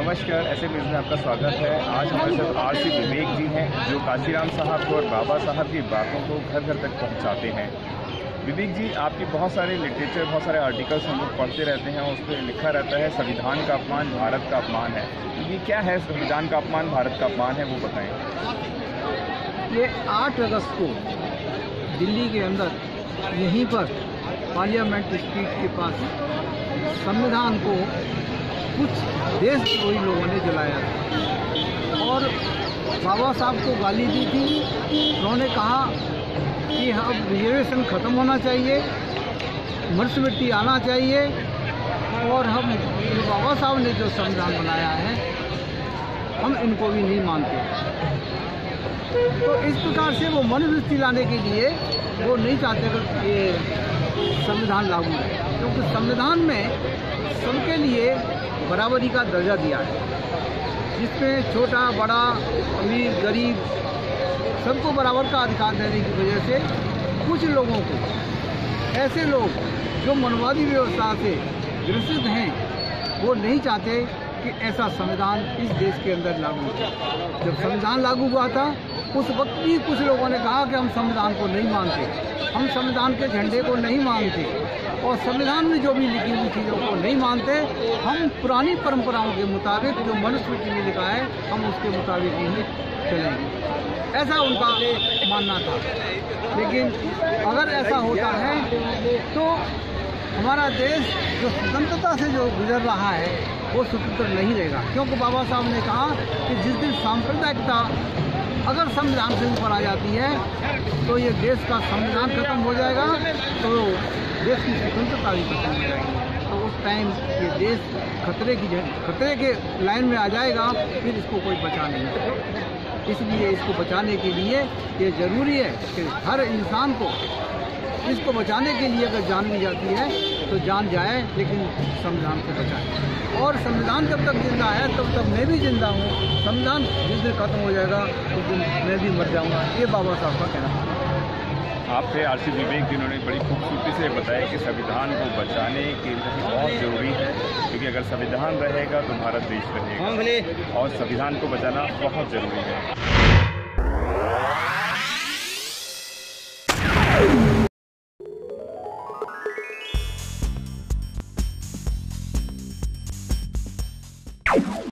नमस्कार, ऐसे न्यूज़ में आपका स्वागत है। आज हमारे साथ आरसी विवेक जी हैं जो काशीराम साहब और बाबा साहब की बातों को घर घर तक पहुंचाते हैं। विवेक जी, आपकी बहुत सारे लिटरेचर, बहुत सारे आर्टिकल्स हम लोग पढ़ते रहते हैं, उस पर लिखा रहता है संविधान का अपमान भारत का अपमान है। ये क्या है संविधान का अपमान भारत का अपमान है, वो बताएं। ये 8 अगस्त को दिल्ली के अंदर यहीं पर पार्लियामेंट स्ट्रीट के पास संविधान को कुछ देशद्रोही लोगों ने जलाया था और बाबा साहब को गाली दी थी। उन्होंने कहा कि अब रिजर्वेशन ख़त्म होना चाहिए, मनुस्मृति आना चाहिए और हम बाबा साहब ने जो संविधान बनाया है हम इनको भी नहीं मानते। तो इस प्रकार से वो मनुस्मृति लाने के लिए वो नहीं चाहते कि ये संविधान लागू है, क्योंकि संविधान में सबके लिए बराबरी का दर्जा दिया है, जिसमें छोटा बड़ा अमीर गरीब सबको बराबर का अधिकार देने की वजह से कुछ लोगों को, ऐसे लोग जो मनवादी व्यवस्था से ग्रसित हैं, वो नहीं चाहते कि ऐसा संविधान इस देश के अंदर लागू हो। जब संविधान लागू हुआ था उस वक्त भी कुछ लोगों ने कहा कि हम संविधान को नहीं मानते, हम संविधान के झंडे को नहीं मानते और संविधान में जो भी लिखी हुई चीज़ों को नहीं मानते। हम पुरानी परंपराओं के मुताबिक जो मनुस्मृति में लिखा है हम उसके मुताबिक ही चलेंगे, ऐसा उनका मानना था। लेकिन अगर ऐसा होता है तो हमारा देश जो स्वतंत्रता से जो गुजर रहा है वो स्वतंत्र नहीं रहेगा, क्योंकि बाबा साहब ने कहा कि जिस दिन सांप्रदायिकता अगर संविधान से ऊपर आ जाती है तो ये देश का संविधान खत्म हो जाएगा, तो देश की स्वतंत्रता भी खत्म हो जाएगी। तो उस टाइम ये देश खतरे के लाइन में आ जाएगा, फिर इसको कोई बचा नहीं सकता। इसलिए इसको बचाने के लिए ये ज़रूरी है कि हर इंसान को इसको बचाने के लिए अगर जान ली जाती है तो जान जाए, लेकिन संविधान को बचाए। और संविधान जब तक जिंदा है तब तक मैं भी जिंदा हूँ। संविधान जिस दिन खत्म हो जाएगा उस दिन मैं भी मर जाऊँगा, ये बाबा साहब का कहना है। आप थे आरसी विवेक, जिन्होंने बड़ी खूबसूरती से बताया कि संविधान को बचाने के लिए बहुत ज़रूरी है, क्योंकि अगर संविधान रहेगा तो भारत देश रहेगा और संविधान को बचाना बहुत ज़रूरी है।